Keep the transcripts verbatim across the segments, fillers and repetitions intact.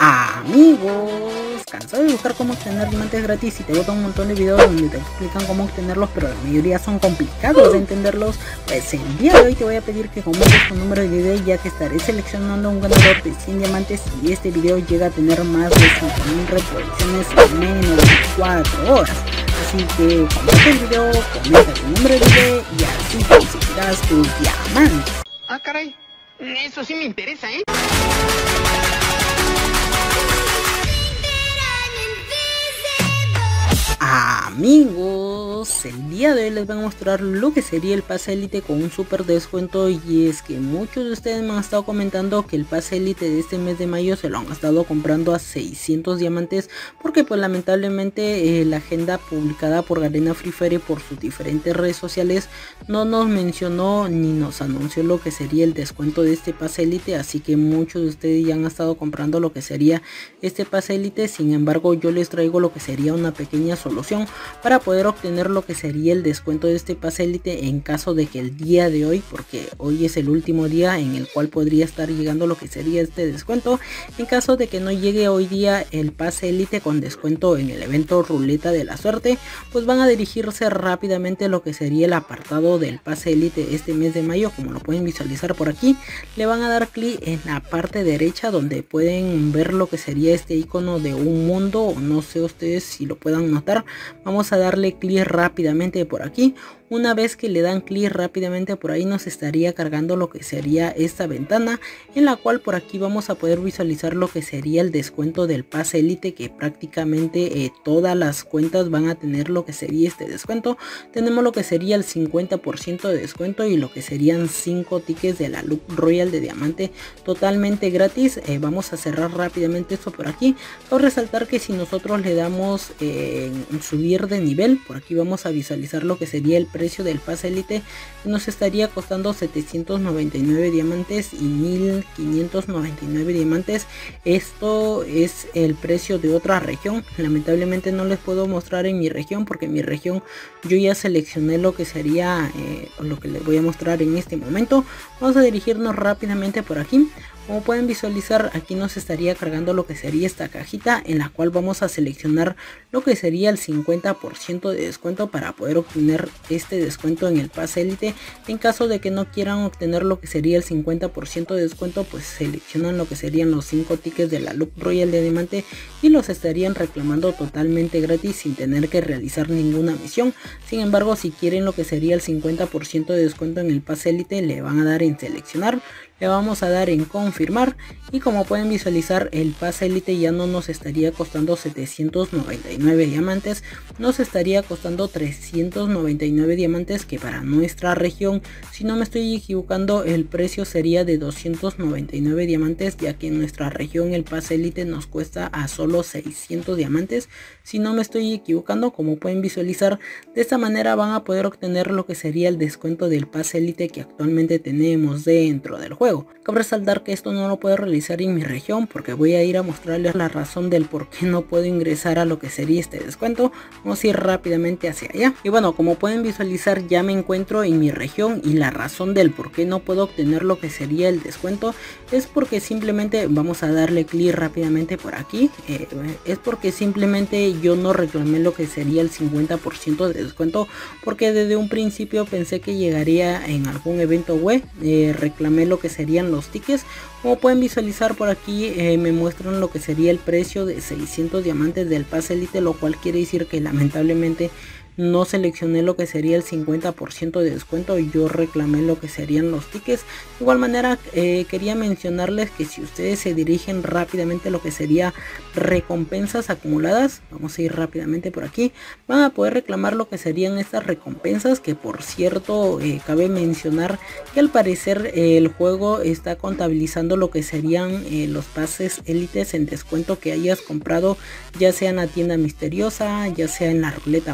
Amigos, cansado de buscar cómo obtener diamantes gratis y te botan un montón de videos donde te explican cómo obtenerlos, pero la mayoría son complicados de entenderlos. Pues el día de hoy te voy a pedir que comentes tu número de video, ya que estaré seleccionando un ganador de cien diamantes y este video llega a tener más de cinco mil reproducciones en menos de cuatro horas. Así que comparte el video, comenta tu número de video y así conseguirás tus diamantes. Ah, caray, eso sí me interesa, ¿eh? Amigos, el día de hoy les voy a mostrar lo que sería el pase Elite con un super descuento, y es que muchos de ustedes me han estado comentando que el pase Elite de este mes de mayo se lo han estado comprando a seiscientos diamantes, porque pues lamentablemente eh, la agenda publicada por Garena Free Fire por sus diferentes redes sociales no nos mencionó ni nos anunció lo que sería el descuento de este pase Elite, así que muchos de ustedes ya han estado comprando lo que sería este pase Elite. Sin embargo, yo les traigo lo que sería una pequeña solución para poder obtener lo que sería el descuento de este pase Elite en caso de que el día de hoy, porque hoy es el último día en el cual podría estar llegando lo que sería este descuento, en caso de que no llegue hoy día el pase Elite con descuento en el evento Ruleta de la Suerte, pues van a dirigirse rápidamente a lo que sería el apartado del pase Elite este mes de mayo. Como lo pueden visualizar por aquí, le van a dar clic en la parte derecha donde pueden ver lo que sería este icono de un mundo, no sé ustedes si lo puedan notar. Vamos a darle clic rápidamente por aquí. Una vez que le dan clic rápidamente por ahí, nos estaría cargando lo que sería esta ventana, en la cual por aquí vamos a poder visualizar lo que sería el descuento del pase Elite, que prácticamente eh, todas las cuentas van a tener lo que sería este descuento. Tenemos lo que sería el cincuenta por ciento de descuento y lo que serían cinco tickets de la Loot Royal de diamante totalmente gratis. Eh, vamos a cerrar rápidamente esto por aquí. Quiero resaltar que si nosotros le damos eh, subir de nivel, por aquí vamos a visualizar lo que sería el precio del pase Elite, nos estaría costando setecientos noventa y nueve diamantes y mil quinientos noventa y nueve diamantes. Esto es el precio de otra región. Lamentablemente no les puedo mostrar en mi región, porque en mi región yo ya seleccioné lo que sería eh, lo que les voy a mostrar en este momento. Vamos a dirigirnos rápidamente por aquí. Como pueden visualizar, aquí nos estaría cargando lo que sería esta cajita, en la cual vamos a seleccionar lo que sería el cincuenta por ciento de descuento para poder obtener este descuento en el pase Elite. En caso de que no quieran obtener lo que sería el cincuenta por ciento de descuento, pues seleccionan lo que serían los cinco tickets de la Loot Royal de diamante y los estarían reclamando totalmente gratis sin tener que realizar ninguna misión. Sin embargo, si quieren lo que sería el cincuenta por ciento de descuento en el pase Elite, le van a dar en seleccionar, le vamos a dar en confirmar, y como pueden visualizar, el pase Elite ya no nos estaría costando setecientos noventa y nueve diamantes, nos estaría costando trescientos noventa y nueve diamantes, que para nuestra región, si no me estoy equivocando, el precio sería de doscientos noventa y nueve diamantes, ya que en nuestra región el pase Elite nos cuesta a solo seiscientos diamantes, si no me estoy equivocando. Como pueden visualizar, de esta manera van a poder obtener lo que sería el descuento del pase Elite que actualmente tenemos dentro del juego. Cabe resaltar que esto no lo puedo realizar en mi región, porque voy a ir a mostrarles la razón del por qué no puedo ingresar a lo que sería este descuento. Vamos a ir rápidamente hacia allá. Y bueno, como pueden visualizar, ya me encuentro en mi región, y la razón del por qué no puedo obtener lo que sería el descuento es porque simplemente vamos a darle clic rápidamente por aquí. Eh, es porque simplemente yo no reclamé lo que sería el cincuenta por ciento de descuento, porque desde un principio pensé que llegaría en algún evento web. Eh, reclamé lo que serían los tickets. Como pueden visualizar por aquí, eh, me muestran lo que sería el precio de seiscientos diamantes del pase Elite, lo cual quiere decir que lamentablemente no seleccioné lo que sería el cincuenta por ciento de descuento, y yo reclamé lo que serían los tickets. De igual manera, eh, quería mencionarles que si ustedes se dirigen rápidamente a lo que sería recompensas acumuladas, vamos a ir rápidamente por aquí, van a poder reclamar lo que serían estas recompensas, que por cierto eh, cabe mencionar que al parecer eh, el juego está contabilizando lo que serían eh, los pases élites en descuento que hayas comprado, ya sea en la tienda misteriosa, ya sea en la ruleta mágica,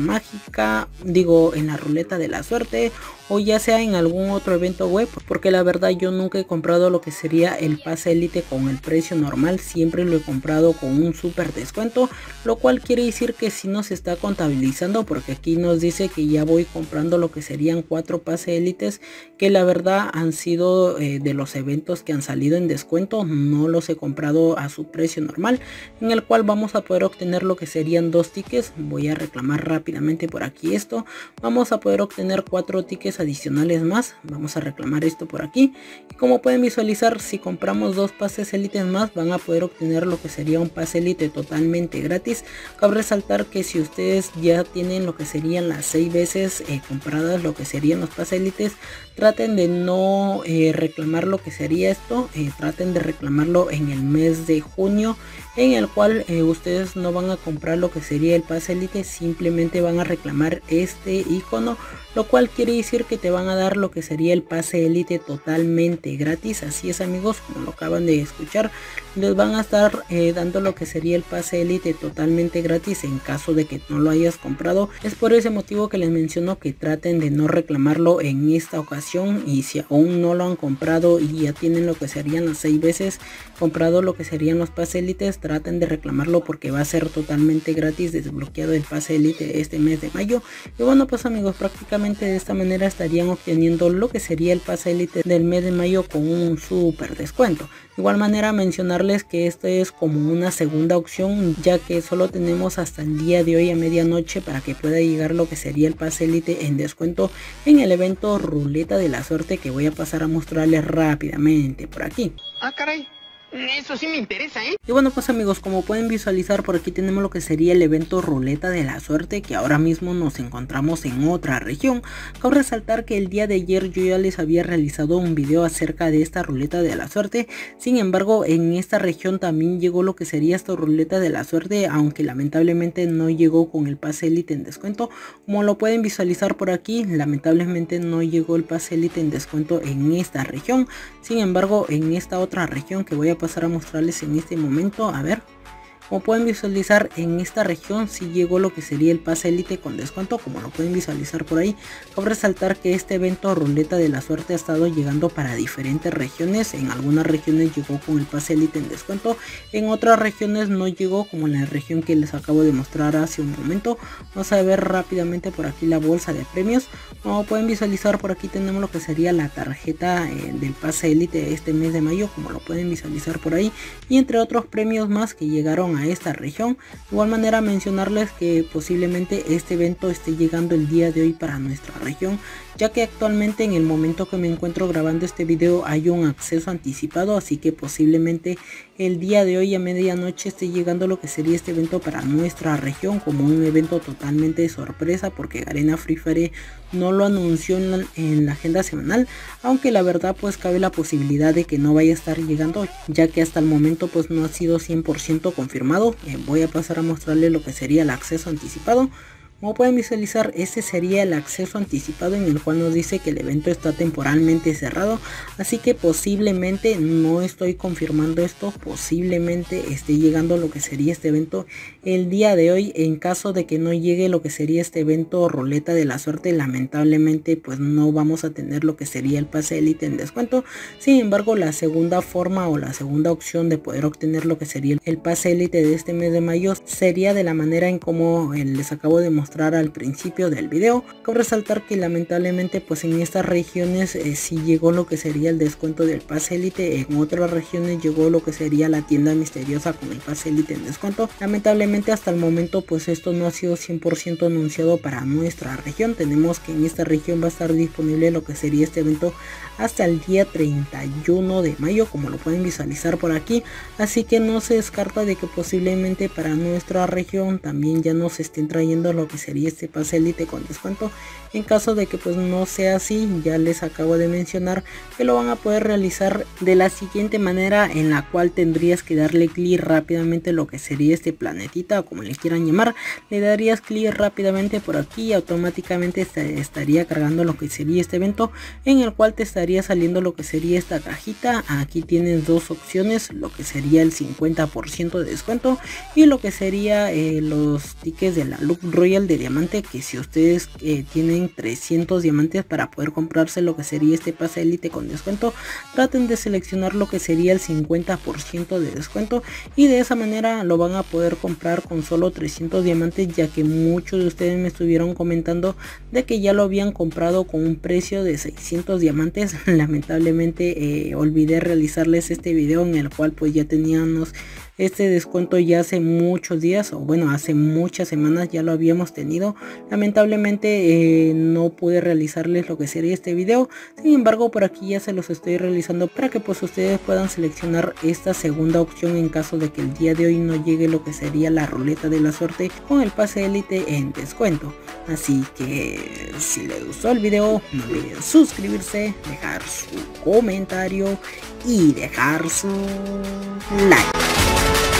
mágica, digo en la ruleta de la suerte, o ya sea en algún otro evento web, porque la verdad yo nunca he comprado lo que sería el pase élite con el precio normal, siempre lo he comprado con un super descuento, lo cual quiere decir que si nos está contabilizando, porque aquí nos dice que ya voy comprando lo que serían cuatro pase élites, que la verdad han sido eh, de los eventos que han salido en descuento, no los he comprado a su precio normal, en el cual vamos a poder obtener lo que serían dos tickets. Voy a reclamar rápidamente por aquí esto, vamos a poder obtener cuatro tickets adicionales más, vamos a reclamar esto por aquí, y como pueden visualizar, si compramos dos pases élites más van a poder obtener lo que sería un pase élite totalmente gratis. Cabe resaltar que si ustedes ya tienen lo que serían las seis veces eh, compradas lo que serían los pases élites, traten de no eh, reclamar lo que sería esto, eh, traten de reclamarlo en el mes de junio, en el cual eh, ustedes no van a comprar lo que sería el pase élite, simplemente van a reclamar este icono, lo cual quiere decir que te van a dar lo que sería el pase élite totalmente gratis. Así es amigos, como lo acaban de escuchar, les van a estar eh, dando lo que sería el pase élite totalmente gratis en caso de que no lo hayas comprado. Es por ese motivo que les menciono que traten de no reclamarlo en esta ocasión, y si aún no lo han comprado y ya tienen lo que serían las seis veces comprado lo que serían los pase élites, traten de reclamarlo porque va a ser totalmente gratis desbloqueado el pase élite este mes de mayo. Y bueno pues amigos, prácticamente de esta manera estarían obteniendo lo que sería el pase élite del mes de mayo con un super descuento. De igual manera mencionarles que esto es como una segunda opción, ya que solo tenemos hasta el día de hoy a medianoche para que pueda llegar lo que sería el pase élite en descuento en el evento ruleta de la suerte, que voy a pasar a mostrarles rápidamente por aquí. Ah, caray. Eso sí me interesa, ¿eh? Y bueno pues amigos, como pueden visualizar por aquí tenemos lo que sería el evento ruleta de la suerte, que ahora mismo nos encontramos en otra región. Cabe resaltar que el día de ayer yo ya les había realizado un video acerca de esta ruleta de la suerte, sin embargo en esta región también llegó lo que sería esta ruleta de la suerte, aunque lamentablemente no llegó con el pase élite en descuento. Como lo pueden visualizar por aquí, lamentablemente no llegó el pase élite en descuento en esta región. Sin embargo en esta otra región que voy a pasar a mostrarles en este momento, a ver, como pueden visualizar en esta región sí llegó lo que sería el pase élite con descuento, como lo pueden visualizar por ahí. Cabe resaltar que este evento ruleta de la suerte ha estado llegando para diferentes regiones, en algunas regiones llegó con el pase élite en descuento, en otras regiones no llegó, como en la región que les acabo de mostrar hace un momento. Vamos a ver rápidamente por aquí la bolsa de premios. Como pueden visualizar por aquí tenemos lo que sería la tarjeta eh, del pase élite este mes de mayo, como lo pueden visualizar por ahí, y entre otros premios más que llegaron a esta región. De igual manera mencionarles que posiblemente este evento esté llegando el día de hoy para nuestra región, ya que actualmente en el momento que me encuentro grabando este video hay un acceso anticipado, así que posiblemente el día de hoy a medianoche esté llegando lo que sería este evento para nuestra región como un evento totalmente de sorpresa, porque Garena Free Fire no lo anunció en la, en la agenda semanal, aunque la verdad pues cabe la posibilidad de que no vaya a estar llegando, ya que hasta el momento pues no ha sido cien por ciento confirmado. Eh, voy a pasar a mostrarles lo que sería el acceso anticipado. Como pueden visualizar, este sería el acceso anticipado, en el cual nos dice que el evento está temporalmente cerrado, así que posiblemente, no estoy confirmando esto, posiblemente esté llegando lo que sería este evento el día de hoy. En caso de que no llegue lo que sería este evento ruleta de la suerte, lamentablemente pues no vamos a tener lo que sería el pase élite en descuento. Sin embargo, la segunda forma o la segunda opción de poder obtener lo que sería el pase élite de este mes de mayo sería de la manera en como les acabo de mostrar al principio del video. Cabe resaltar que lamentablemente pues en estas regiones eh, sí llegó lo que sería el descuento del pase élite, en otras regiones llegó lo que sería la tienda misteriosa con el pase élite en descuento. Lamentablemente hasta el momento pues esto no ha sido cien por ciento anunciado para nuestra región. Tenemos que en esta región va a estar disponible lo que sería este evento hasta el día treinta y uno de mayo, como lo pueden visualizar por aquí, así que no se descarta de que posiblemente para nuestra región también ya nos estén trayendo lo que sería este pase élite con descuento. En caso de que pues no sea así, ya les acabo de mencionar que lo van a poder realizar de la siguiente manera, en la cual tendrías que darle clic rápidamente lo que sería este planetita o como le quieran llamar. Le darías clic rápidamente por aquí y automáticamente estaría cargando lo que sería este evento, en el cual te estaría saliendo lo que sería esta cajita. Aquí tienes dos opciones, lo que sería el cincuenta por ciento de descuento y lo que sería eh, los tickets de la Look Royal de diamante, que si ustedes eh, tienen trescientos diamantes para poder comprarse lo que sería este pase élite con descuento, traten de seleccionar lo que sería el cincuenta por ciento de descuento y de esa manera lo van a poder comprar con solo trescientos diamantes, ya que muchos de ustedes me estuvieron comentando de que ya lo habían comprado con un precio de seiscientos diamantes. Lamentablemente eh, olvidé realizarles este video en el cual pues ya teníamos este descuento ya hace muchos días, o bueno, hace muchas semanas ya lo habíamos tenido. Lamentablemente eh, no pude realizarles lo que sería este video. Sin embargo, por aquí ya se los estoy realizando para que pues ustedes puedan seleccionar esta segunda opción en caso de que el día de hoy no llegue lo que sería la ruleta de la suerte con el pase élite en descuento. Así que si les gustó el video, no olviden suscribirse, dejar su comentario y dejar su like.